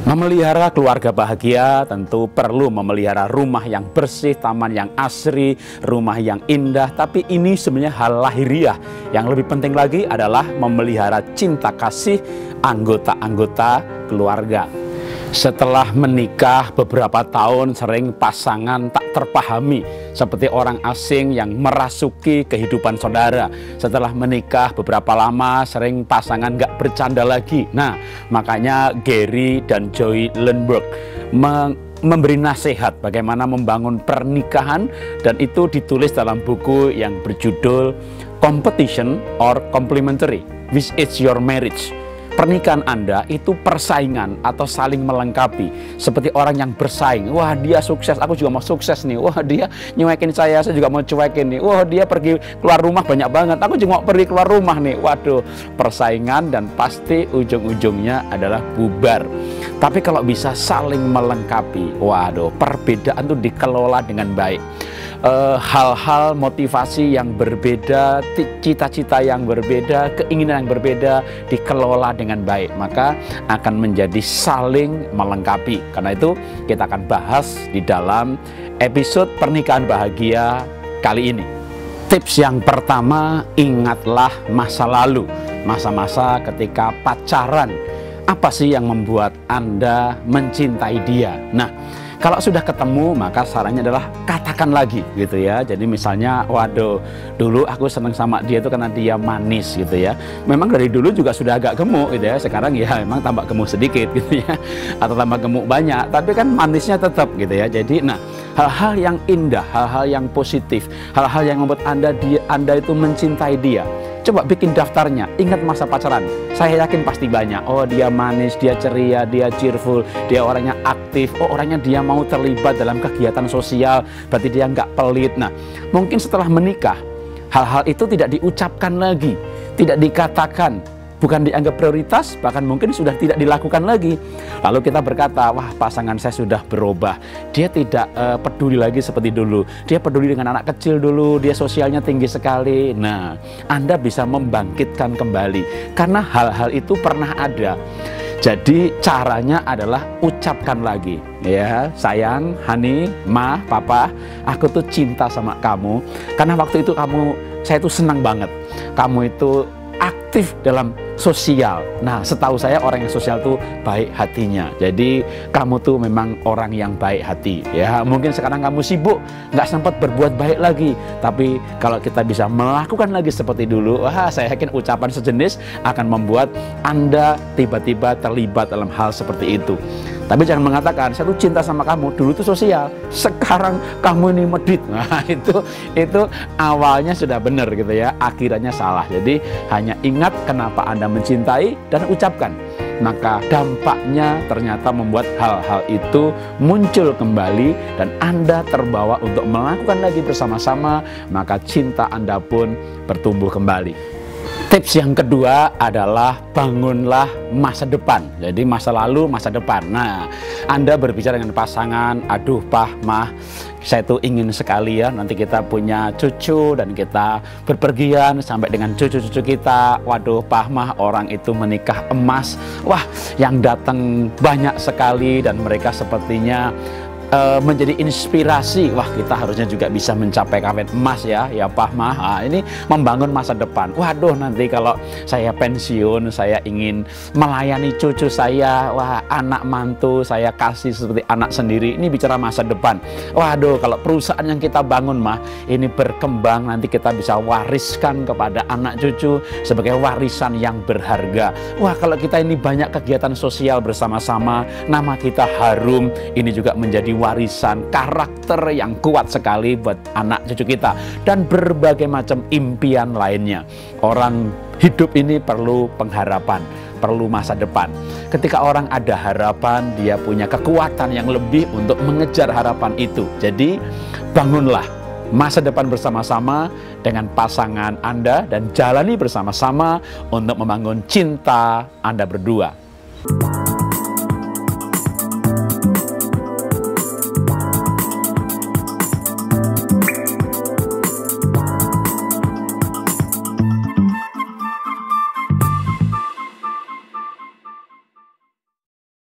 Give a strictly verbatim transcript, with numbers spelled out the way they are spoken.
Memelihara keluarga bahagia tentu perlu memelihara rumah yang bersih, taman yang asri, rumah yang indah. Tapi ini sebenarnya hal lahiriah. Yang lebih penting lagi adalah memelihara cinta kasih anggota-anggota keluarga. Setelah menikah beberapa tahun, sering pasangan tak terpahami seperti orang asing yang merasuki kehidupan saudara. Setelah menikah beberapa lama, sering pasangan gak bercanda lagi. Nah, makanya Gary dan Joy Lundberg memberi nasihat bagaimana membangun pernikahan, dan itu ditulis dalam buku yang berjudul Competition or Complementary, Which is Your Marriage? Pernikahan Anda itu persaingan atau saling melengkapi. Seperti orang yang bersaing. Wah, dia sukses, aku juga mau sukses nih. Wah, dia nyuekin saya, saya juga mau cuekin nih. Wah, dia pergi keluar rumah banyak banget, aku juga mau pergi keluar rumah nih. Waduh, persaingan dan pasti ujung-ujungnya adalah bubar. Tapi kalau bisa saling melengkapi, waduh, perbedaan itu dikelola dengan baik. Hal-hal uh, motivasi yang berbeda, cita-cita yang berbeda, keinginan yang berbeda dikelola dengan baik, maka akan menjadi saling melengkapi. Karena itu kita akan bahas di dalam episode Pernikahan Bahagia kali ini. Tips yang pertama, ingatlah masa lalu, masa-masa ketika pacaran. Apa sih yang membuat Anda mencintai dia? Nah, kalau sudah ketemu, maka sarannya adalah katakan lagi gitu ya. Jadi misalnya, waduh, dulu aku senang sama dia itu karena dia manis gitu ya. Memang dari dulu juga sudah agak gemuk gitu ya. Sekarang ya memang tambah gemuk sedikit gitu ya, atau tambah gemuk banyak, tapi kan manisnya tetap gitu ya. Jadi nah, hal-hal yang indah, hal-hal yang positif, hal-hal yang membuat Anda dia Anda itu mencintai dia. Coba bikin daftarnya, ingat masa pacaran. Saya yakin pasti banyak. Oh, dia manis, dia ceria, dia cheerful, dia orangnya aktif. Oh, orangnya dia mau terlibat dalam kegiatan sosial, berarti dia nggak pelit. Nah, mungkin setelah menikah, hal-hal itu tidak diucapkan lagi, tidak dikatakan, bukan dianggap prioritas, bahkan mungkin sudah tidak dilakukan lagi. Lalu kita berkata, wah, pasangan saya sudah berubah. Dia tidak uh, peduli lagi seperti dulu. Dia peduli dengan anak kecil dulu, dia sosialnya tinggi sekali. Nah, Anda bisa membangkitkan kembali, karena hal-hal itu pernah ada. Jadi caranya adalah ucapkan lagi, ya, sayang, honey, ma, papa, aku tuh cinta sama kamu. Karena waktu itu kamu, saya tuh senang banget. Kamu itu aktif dalam sosial. Nah, setahu saya orang yang sosial tuh baik hatinya. Jadi kamu tuh memang orang yang baik hati. Ya, mungkin sekarang kamu sibuk, nggak sempat berbuat baik lagi. Tapi kalau kita bisa melakukan lagi seperti dulu, wah, saya yakin ucapan sejenis akan membuat Anda tiba-tiba terlibat dalam hal seperti itu. Tapi jangan mengatakan, saya tuh cinta sama kamu, dulu tuh sosial, sekarang kamu ini medit. Nah, itu itu awalnya sudah benar gitu ya, akhirannya salah. Jadi hanya ingat kenapa Anda mencintai dan ucapkan. Maka dampaknya ternyata membuat hal-hal itu muncul kembali dan Anda terbawa untuk melakukan lagi bersama-sama, maka cinta Anda pun bertumbuh kembali. Tips yang kedua adalah bangunlah masa depan. Jadi masa lalu, masa depan. Nah, Anda berbicara dengan pasangan, aduh, Pak, Mah, saya tuh ingin sekali ya nanti kita punya cucu dan kita berpergian sampai dengan cucu-cucu kita. Waduh, Pak, Mah, orang itu menikah emas. Wah, yang datang banyak sekali dan mereka sepertinya Uh, menjadi inspirasi. Wah, kita harusnya juga bisa mencapai kawin emas ya, ya Pak Mah. Nah, ini membangun masa depan. Waduh, nanti kalau saya pensiun, saya ingin melayani cucu saya. Wah, anak mantu saya kasih seperti anak sendiri. Ini bicara masa depan. Waduh, kalau perusahaan yang kita bangun Mah, ini berkembang, nanti kita bisa wariskan kepada anak cucu sebagai warisan yang berharga. Wah, kalau kita ini banyak kegiatan sosial bersama-sama, nama kita harum. Ini juga menjadi warisan karakter yang kuat sekali buat anak cucu kita, dan berbagai macam impian lainnya. Orang hidup ini perlu pengharapan, perlu masa depan. Ketika orang ada harapan, dia punya kekuatan yang lebih untuk mengejar harapan itu. Jadi bangunlah masa depan bersama-sama dengan pasangan Anda dan jalani bersama-sama untuk membangun cinta Anda berdua.